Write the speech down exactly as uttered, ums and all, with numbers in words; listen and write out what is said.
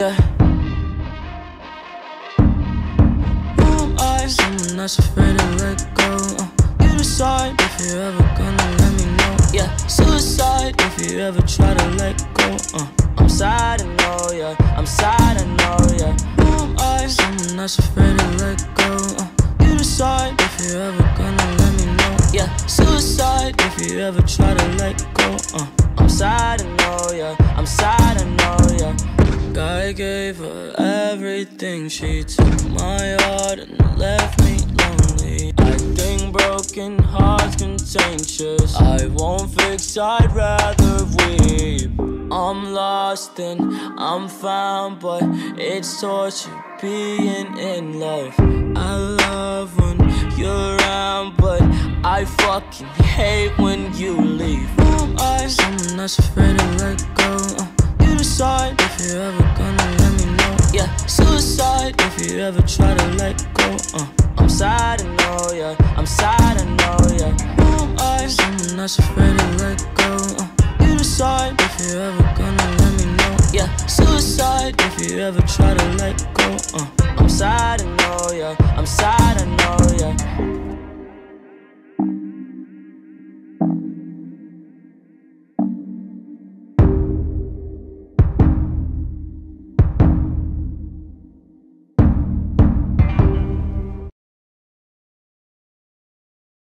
Yeah. Who am I? Someone that's afraid to let go. uh, You decide if you're ever gonna let me know. Yeah, suicide if you ever try to let go. uh, I'm sad, I know, yeah, I'm sad, I know, yeah. Who am I? Someone that's afraid to let go. uh, You decide if you're ever gonna let me know. Yeah, suicide if you ever try to let go. uh, I'm sad, I know, yeah, I'm sad, I know, yeah. I gave her everything, she took my heart and left me lonely. I think broken hearts contagious, I won't fix, I'd rather weep. I'm lost and I'm found, but it's torture being in love. I love when you're around, but I fucking hate when you leave. Who am I? Someone that's afraid to let go. uh, You decide if you're ever gonna let me know. Yeah, suicide if you ever try to let go. uh, I'm sad, I know, yeah, I'm sad, I know, yeah. Who am I? Someone that's afraid to let go. uh, You decide if you're ever gonna let me know. Yeah, suicide if you ever try to let go.